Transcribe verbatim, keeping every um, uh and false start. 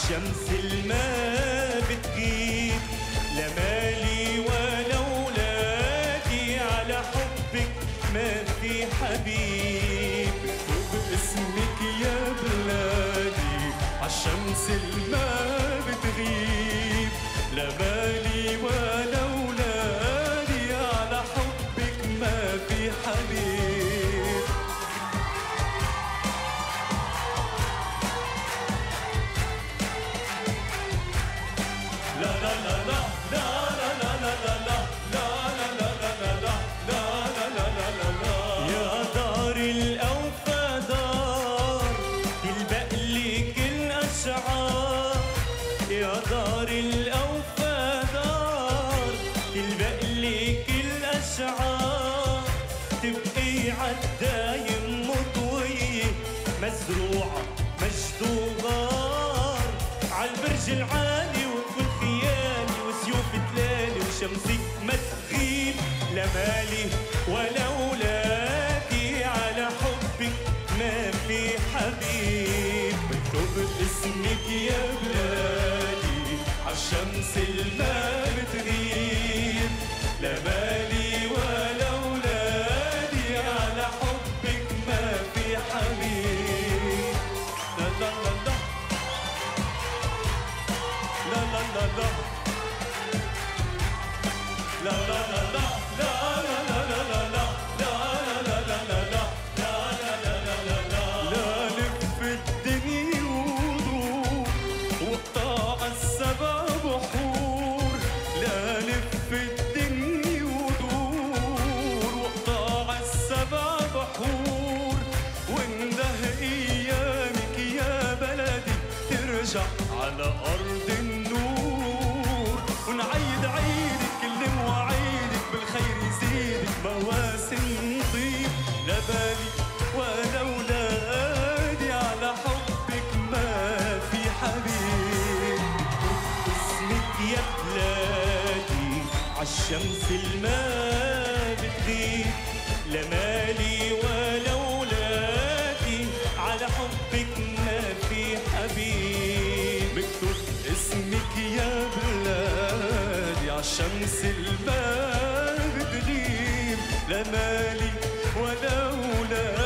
عالشمس الما بتغيب، لا مالي ولا ولادي، على حبك ما في حبيب. باسمك يا بلادي عالشمس الما بتغيب، لا مالي ولا ولادي، على حبك ما في حبيب. لا لا لا لا لا لا لا لا لا لا لا لا لا لا لا لا لا. يا دار الأوفى دار تلبق لي كل أشعار، يا دار الأوفى دار تلبق لي كل أشعار، تبقي عالدايم مطوية مزروعة مجد وغار، عالبرج العالي وكل خيالي وسيوف تلالي وشمسك ما تغيب، لا مالي ولا ولادي، على حبك ما في حبيب. بكتب اسمك يا بلادي عالشمس الما بتغيب، لا مالي ولا ولادي، على حبك ما في حبيب. لا لا لا لا لا لا لا لا لا لا لا لا على أرض النور، ونعيد عيدك كل مواعيدك بالخير يزيدك مواسم طيب، لا بالي ولا ولادي، على حبك ما في حبيب. اسمك يا بلادي عالشمس الما بتغيب، لا مالي ولا ولادي، على حبك ما في حبيب. بكتب اسمك يا بلادي عالشمس الما بتغيب، لا مالي ولا ولادي.